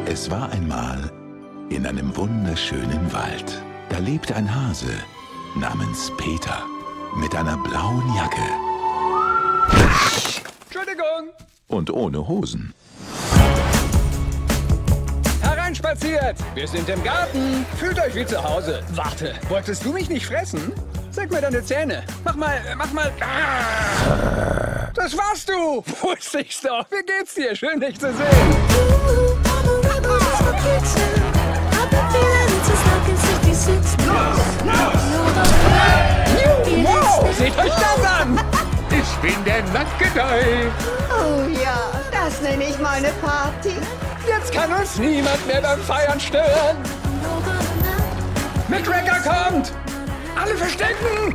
Es war einmal in einem wunderschönen Wald. Da lebte ein Hase namens Peter mit einer blauen Jacke. Entschuldigung! Und ohne Hosen. Hereinspaziert! Wir sind im Garten. Fühlt euch wie zu Hause. Warte, wolltest du mich nicht fressen? Zeig mir deine Zähne. Mach mal. Ah! Das warst du! Wusste ich's doch. Wie geht's dir? Schön, dich zu sehen. Wow, seht euch das an! Ich bin der Nackedei. Oh ja, das nenne ich mal eine Party. Jetzt kann uns niemand mehr beim Feiern stören. McGregor kommt! Alle verstecken!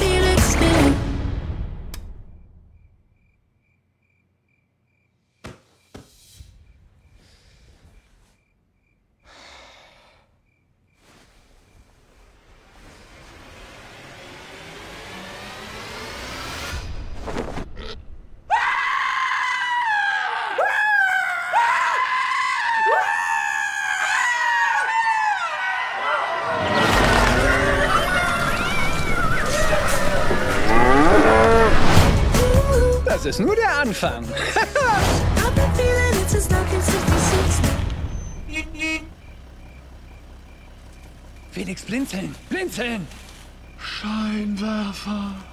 Das ist nur der Anfang. Felix, blinzeln! Blinzeln! Scheinwerfer.